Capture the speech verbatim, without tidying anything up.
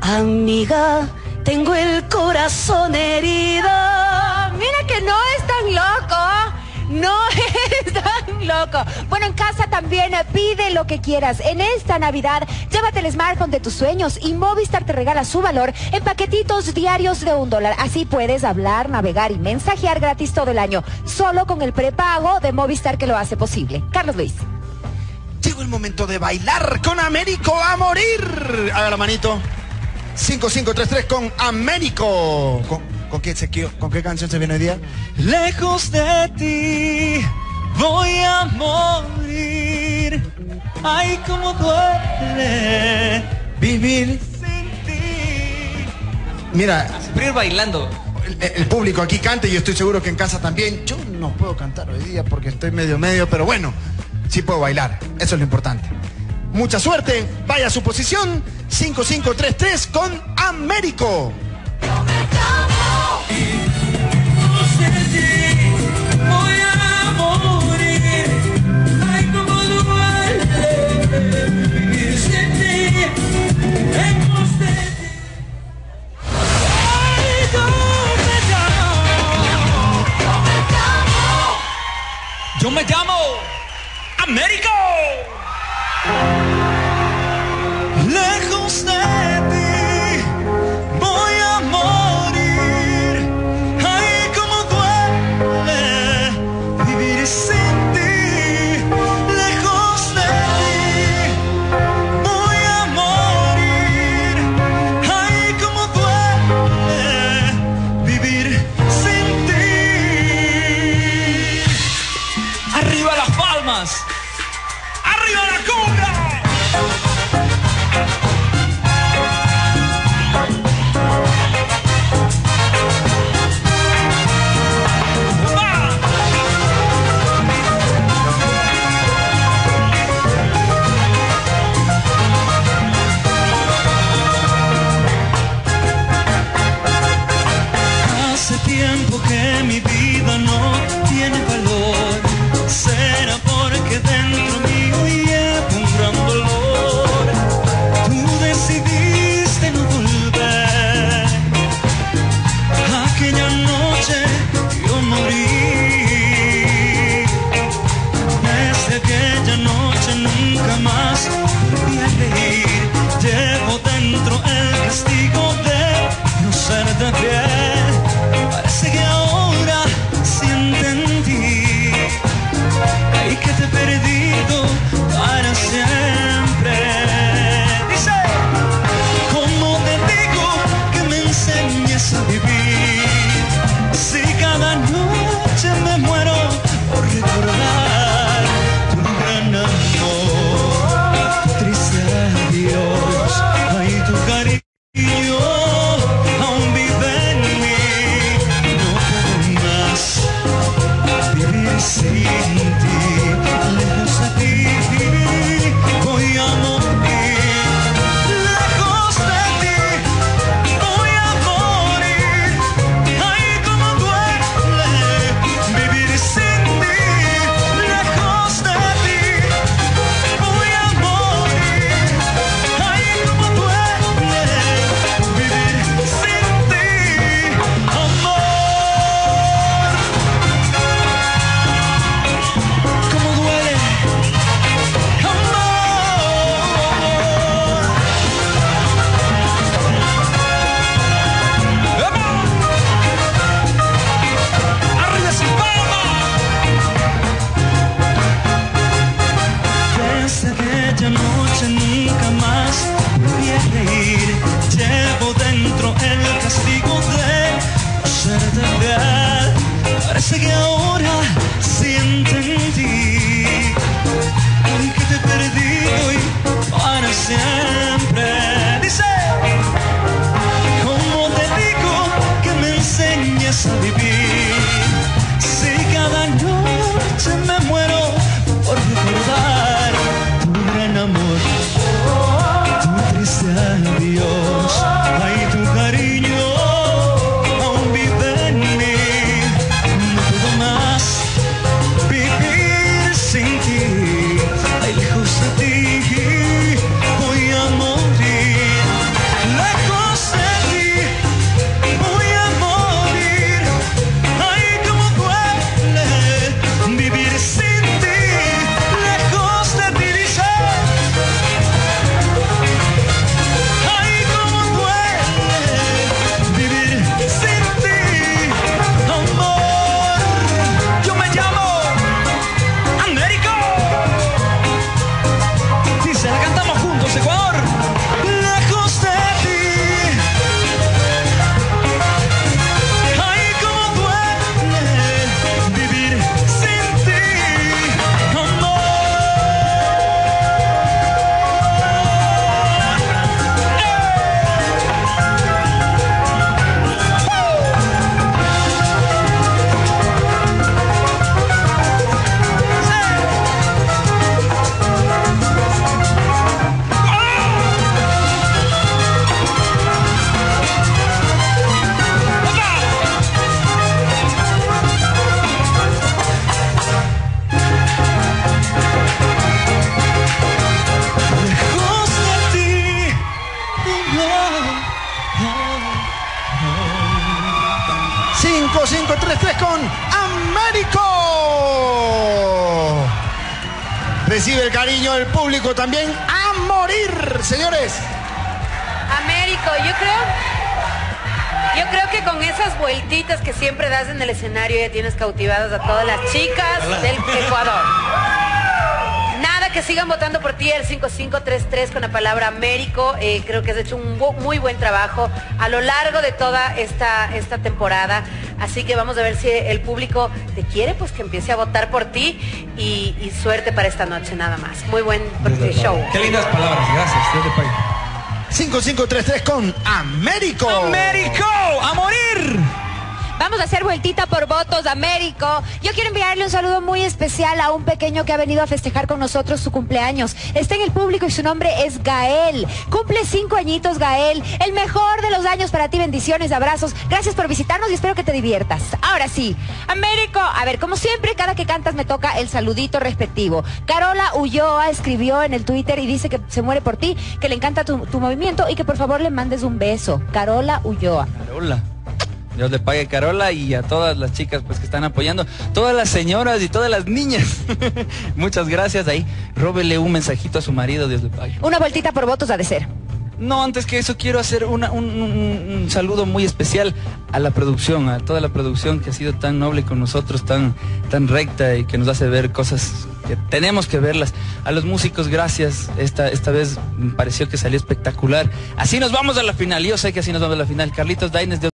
Amiga, tengo el corazón herido. Mira que no es tan loco. No es tan loco. Bueno, en casa también pide lo que quieras. En esta Navidad, llévate el smartphone de tus sueños y Movistar te regala su valor en paquetitos diarios de un dólar. Así puedes hablar, navegar y mensajear gratis todo el año, solo con el prepago de Movistar que lo hace posible. Carlos Luis. Llegó el momento de bailar con Américo a morir. Haga la manito. cinco cinco tres tres con Américo. ¿Con, con, qué, se, ¿Con qué canción se viene hoy día? Lejos de ti voy a morir. Ay, cómo duele vivir sin ti. Mira, siempre ir bailando. El, el público aquí canta y yo estoy seguro que en casa también. Yo no puedo cantar hoy día porque estoy medio medio, pero bueno, sí puedo bailar. Eso es lo importante. Mucha suerte, vaya a su posición. cinco cinco tres tres con Américo. Yo me llamo y no sé ti, voy a morir. Ay, cómo duele vivir sin ti, lejos de ti. Ay, yo me llamo, yo me llamo, yo me llamo Américo. Lejos de ti voy a morir. Ay, cómo duele vivir sin ti. Lejos de ti voy a morir. Ay, cómo duele vivir sin ti. Arriba las palmas. cinco cinco tres tres con Américo. Recibe el cariño del público también a morir, señores. Américo, yo creo, yo creo que con esas vueltitas que siempre das en el escenario ya tienes cautivadas a todas las chicas del Ecuador. Nada, que sigan votando por ti el cinco cinco tres tres con la palabra Américo. Eh, creo que has hecho un muy buen trabajo a lo largo de toda esta, esta temporada. Así que vamos a ver si el público te quiere, pues que empiece a votar por ti y, y suerte para esta noche nada más. Muy buen show. Qué lindas palabras, gracias. Desde Pay. cinco cinco tres tres con Américo. Américo, a morir. Vamos a hacer vueltita por votos, Américo. Yo quiero enviarle un saludo muy especial a un pequeño que ha venido a festejar con nosotros su cumpleaños. Está en el público y su nombre es Gael. Cumple cinco añitos, Gael. El mejor de los años para ti. Bendiciones, abrazos. Gracias por visitarnos y espero que te diviertas. Ahora sí, Américo. A ver, como siempre, cada que cantas me toca el saludito respectivo. Carola Ulloa escribió en el Twitter y dice que se muere por ti, que le encanta tu, tu movimiento y que por favor le mandes un beso. Carola Ulloa. Carola. Dios le pague, Carola, y a todas las chicas pues que están apoyando, todas las señoras y todas las niñas. Muchas gracias. Ahí, róbele un mensajito a su marido, Dios le pague. Una vueltita por votos ha de ser. No, antes que eso quiero hacer una, un, un, un saludo muy especial a la producción, a toda la producción que ha sido tan noble con nosotros, tan, tan recta y que nos hace ver cosas que tenemos que verlas. A los músicos, gracias. Esta, esta vez me pareció que salió espectacular. Así nos vamos a la final. Yo sé que así nos vamos a la final. Carlitos Daines, Dios